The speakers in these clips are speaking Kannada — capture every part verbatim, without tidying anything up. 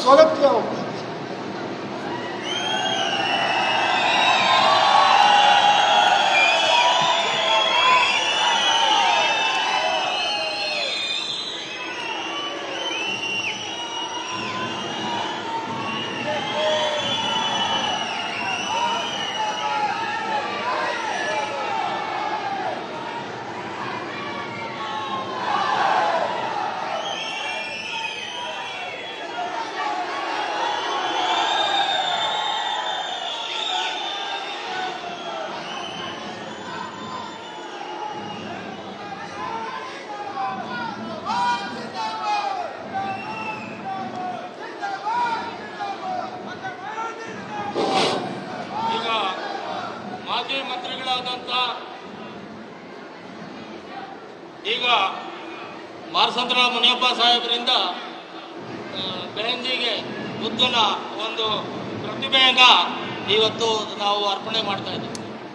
स्वागत किया होगा। ಮಾಜಿ ಮಂತ್ರಿಗಳಾದಂಥ ಈಗ ಮಾರಸಂದ್ರ ಮುನಿಯಪ್ಪ ಸಾಹೇಬರಿಂದ ಬೆಹಂಜಿಗೆ ಬುದ್ಧನ ಒಂದು ಪ್ರತಿಮೆಯನ್ನು ಇವತ್ತು ನಾವು ಅರ್ಪಣೆ ಮಾಡ್ತಾ ಇದ್ದೀವಿ.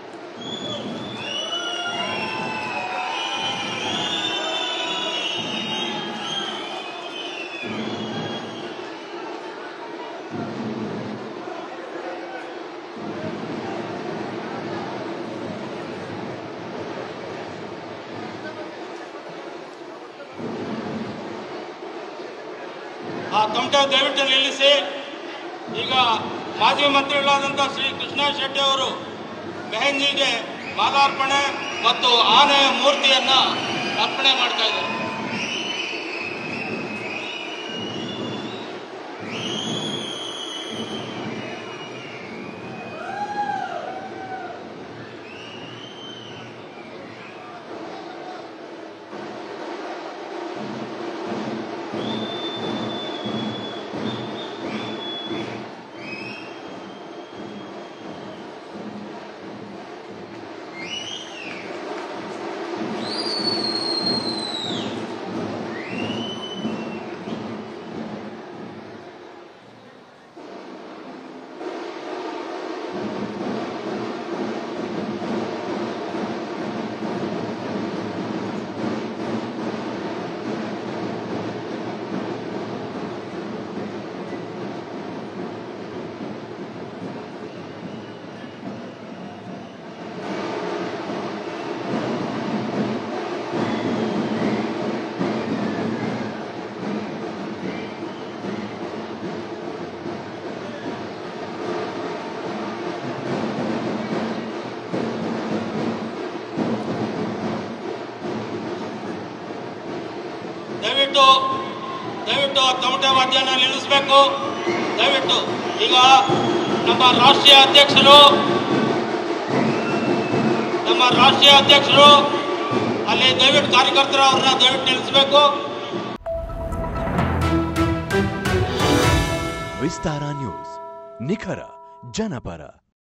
ಆ ತಮಟೆ ದಯವಿಟ್ಟು ನಿಲ್ಲಿಸಿ. ಈಗ ಮಾಜಿ ಮಂತ್ರಿಗಳಾದಂಥ ಶ್ರೀ ಕೃಷ್ಣ ಶೆಟ್ಟಿ ಅವರು ಬೆಹಂಜಿಗೆ ಮಾಲಾರ್ಪಣೆ ಮತ್ತು ಆನೆಯ ಮೂರ್ತಿಯನ್ನು ಅರ್ಪಣೆ ಮಾಡ್ತಾ ಇದ್ದಾರೆ. ದಯವಿಟ್ಟು ದಯವಿಟ್ಟು ತಮಟೆ ವಾದ್ಯನ ನಿಲ್ಲಿಸಬೇಕು. ದಯವಿಟ್ಟು ಈಗ ನಮ್ಮ ರಾಷ್ಟ್ರೀಯ ಅಧ್ಯಕ್ಷರು ನಮ್ಮ ರಾಷ್ಟ್ರೀಯ ಅಧ್ಯಕ್ಷರು ಅಲ್ಲಿ ದಯವಿಟ್ಟು ಕಾರ್ಯಕರ್ತರು ಅವ್ರನ್ನ ದಯವಿಟ್ಟು ನಿಲ್ಲಿಸಬೇಕು. ವಿಸ್ತಾರ ನ್ಯೂಸ್, ನಿಖರ ಜನಪರ.